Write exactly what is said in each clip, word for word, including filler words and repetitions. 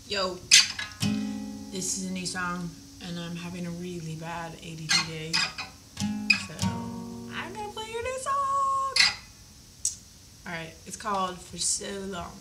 Yo, this is a new song, and I'm having a really bad A D D day, so I'm gonna play you this song. Alright, it's called For So Long.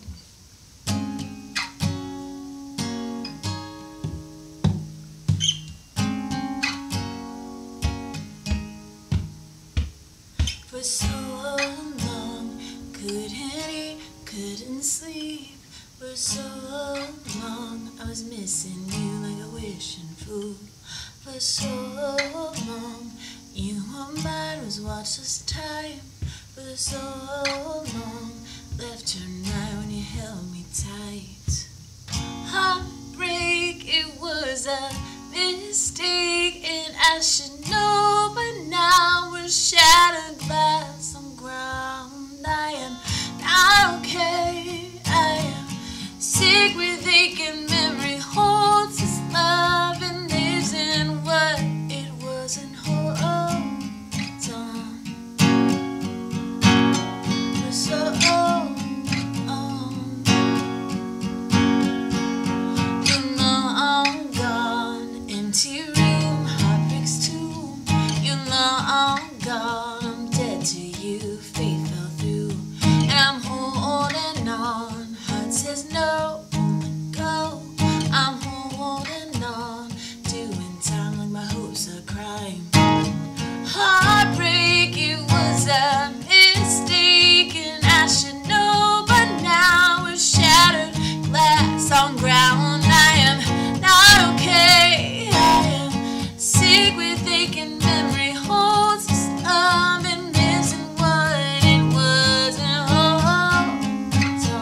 For so long, couldn't eat, couldn't sleep. For so long, I was missing you like a wishing fool. For so long, you were mine, was watched us time. For so long, left tonight when you held me tight. Heartbreak, it was a mistake, and I should know by now. We're shattered glass on ground. I am not okay. I am sick with aching memory. Holds this love and lives in what it wasn't. Hold on for so long. You know I'm gone, empty room, heartbreaks too. You know I'm gone, I'm dead to you. Faith fell through, and I'm holding on. Heart says no, won't go. I'm holding on, doing time like my hopes are crying. Heartbreak, it was a mistake, and I should know by now. We're shattered glass on ground. I am not okay. I am sick with aching memory. Holds this love and lives in what it wasn't. Hold on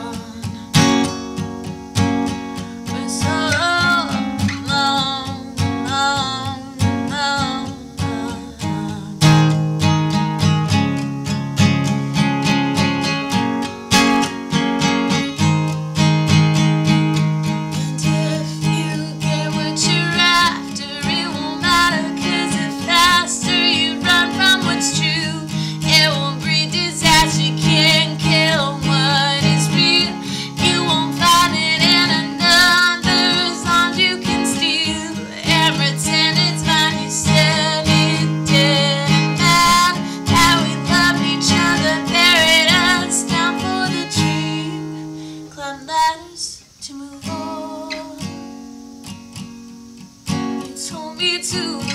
for so long, long, long, long. And if you get what you're after, it won't matter, 'cause the faster you run from what's true, it won't breed disaster. You can't kill what is real. You won't find it in another, as long as you can steal and pretend it's mine. You said it didn't matter that we loved each other, buried us down for the dream, climb ladders to move on. You told me to